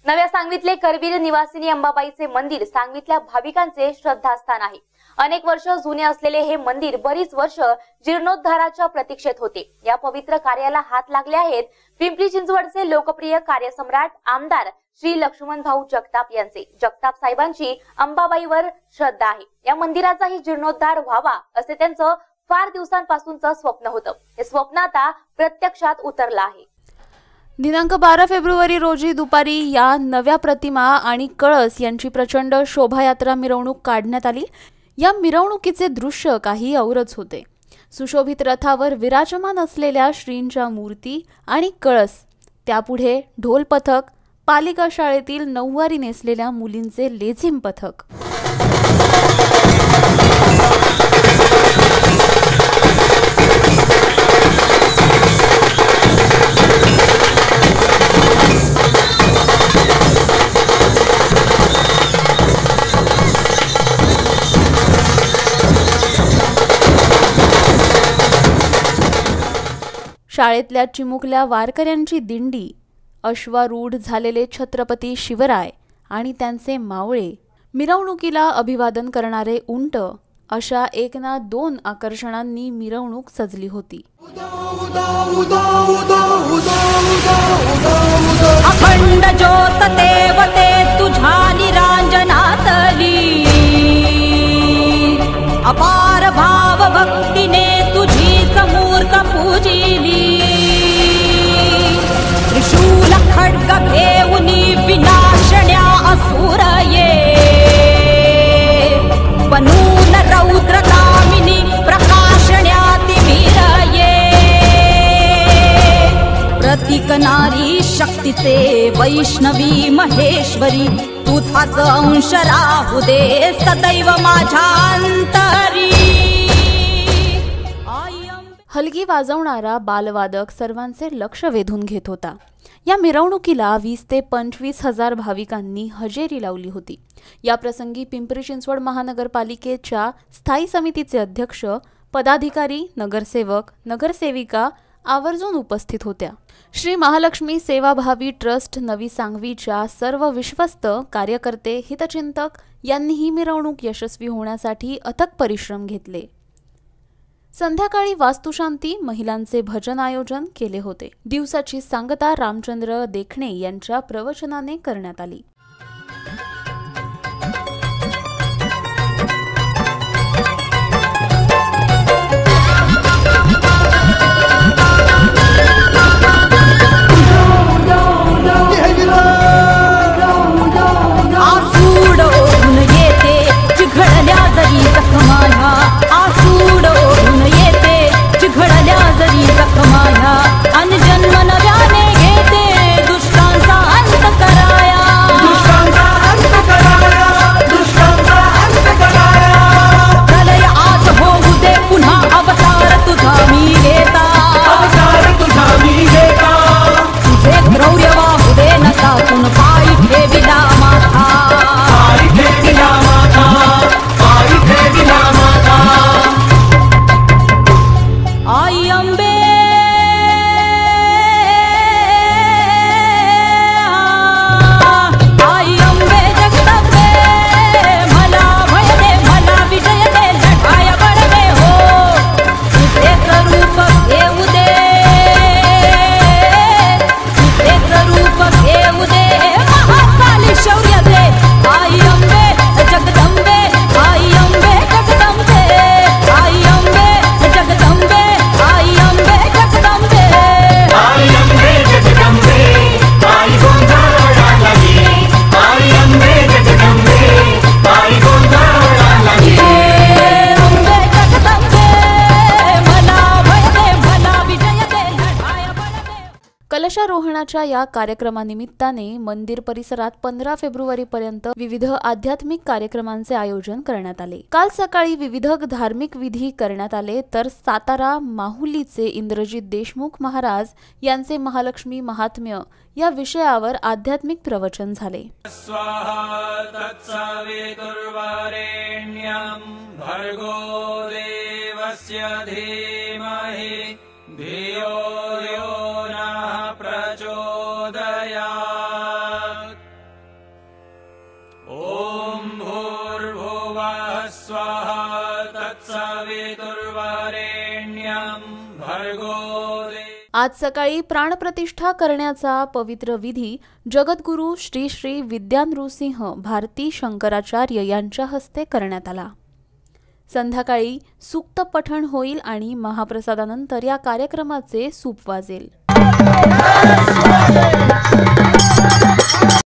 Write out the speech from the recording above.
नव्या सांगवीतले करवीर निवासिनी अंबाबाईचे मंदिर सांगवीतल्या भाविकांचे श्रद्धास्थान आहे। अनेक वर्ष जुने असलेले हे मंदिर बरीच वर्ष जीर्णोद्धाराच्या प्रतीक्षेत होते। या पवित्र कार्याला हात लागले आहेत पिंपरी चिंचवडचे लोकप्रिय कार्यसम्राट आमदार श्री लक्ष्मण भाऊ जगताप यांचे। जगताप साहेबांची अंबाबाईवर श्रद्धा आहे। या मंदिराचाही जीर्णोद्धार व्हावा असे त्यांचं फार दिवसांपासूनचं स्वप्न होतं। हे स्वप्न आता प्रत्यक्षात उतरलं आहे। दिनांक 12 फेब्रुवारी रोजी दुपारी या नव्या प्रतिमा आणि कळस यांची प्रचंड शोभायात्रा मिरवणूक काढण्यात आली। या मिरवणुकीचे दृश्य काही औरच होते। सुशोभित रथावर विराजमान असलेल्या श्रींच्या मूर्ती आणि कळस, त्यापुढे ढोल पथक, पालिका शाळेतील नऊवारी नेसलेल्या मुलींचे लेझिम पथक। शाळेतल्या चिमुकल्या वारकऱ्यांची दिंडी, अश्वारूढ झालेले छत्रपती शिवराय आणि त्यांचे मावळे, मिरवणुकीला अभिवादन करणारे उंट, अशा एक ना दोन आकर्षणांनी मिरवणूक सजली होती। अखंड ज्योत देवते तुझ्या निरांजनातली, अपार भाव भक्तीने तुझीच मूर्त पूजिली। त्रिशूल खड्ग घेऊनी विनाशण्या असुर ये, बनून रौद्र कामिनी प्रकाशण्या तिमिर ये। प्रतीक नारी शक्तीचे वैष्णवी महेश्वरी, तुझाच अंश राहू दे सदैव माझ्या अंतरी। हलगी वाजवणारा बालवादक सर्वांचे लक्ष वेधून घेत होता। या मिरवणुकीला 20 ते 25 हजार भाविकांनी हजेरी लावली होती। या प्रसंगी पिंपरी चिंचवड महानगरपालिकेच्या स्थायी समितीचे अध्यक्ष, पदाधिकारी, नगरसेवक, नगरसेविका आवर्जून उपस्थित होत्या। श्री महालक्ष्मी सेवाभावी ट्रस्ट नवी सांगवीच्या सर्व विश्वस्त कार्यकर्ते, हितचिंतक यांनी ही मिरवणूक यशस्वी होण्यासाठी अथक परिश्रम घेतले। संध्याकाळी वास्तुशांती, महिलांचे भजन आयोजन केले होते। दिवसाची सांगता रामचंद्र देखणे यांच्या प्रवचनाने करण्यात आली। कलशारोहणाच्या या कार्यक्रमानिमित्ताने मंदिर परिसरात 15 फेब्रुवारी पर्यंत विविध आध्यात्मिक कार्यक्रमांचे आयोजन करण्यात आले। काल सकाळी विविध धार्मिक विधी करण्यात आले, तर सातारा माहुलीचे इंद्रजित देशमुख महाराज यांचे महालक्ष्मी महात्म्य या विषयावर आध्यात्मिक प्रवचन झाले। स्वाहा तत्सवितुर्वरेण्यं भर्गो देवस्य धीमहि धियो यो नः प्रचोदयात्। मातृत्ववरेण्यं भर्गो आज सकाळी प्राणप्रतिष्ठा करण्याचा पवित्र विधी जगद्गुरू श्री श्री विद्यानृसिंह भारती शंकराचार्य यांच्या हस्ते करण्यात आला। संध्याकाळी सूक्त पठण होईल आणि महाप्रसादानंतर या कार्यक्रमाचे सूप वाजेल।